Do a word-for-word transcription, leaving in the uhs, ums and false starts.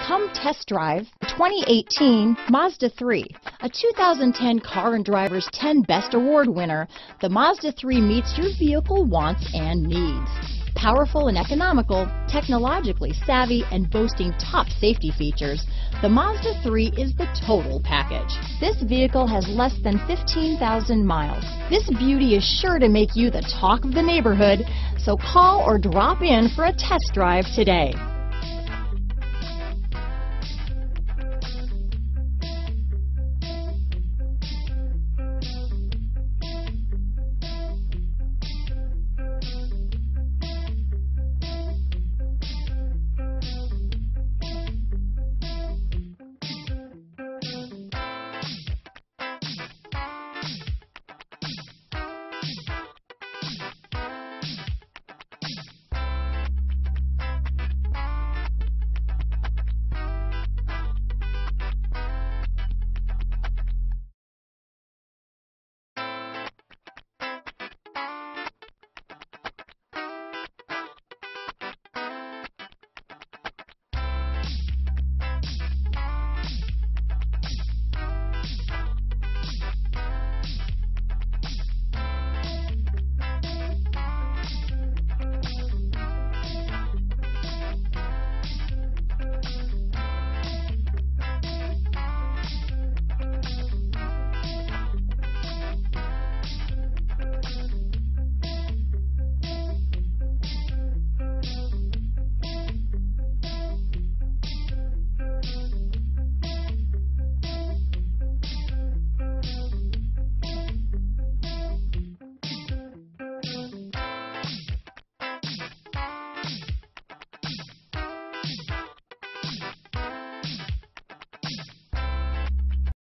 Come test drive the twenty eighteen Mazda three. A two thousand ten Car and Driver's ten Best Award winner, the Mazda three meets your vehicle wants and needs. Powerful and economical, technologically savvy, and boasting top safety features, the Mazda three is the total package. This vehicle has less than fifteen thousand miles. This beauty is sure to make you the talk of the neighborhood, so call or drop in for a test drive today.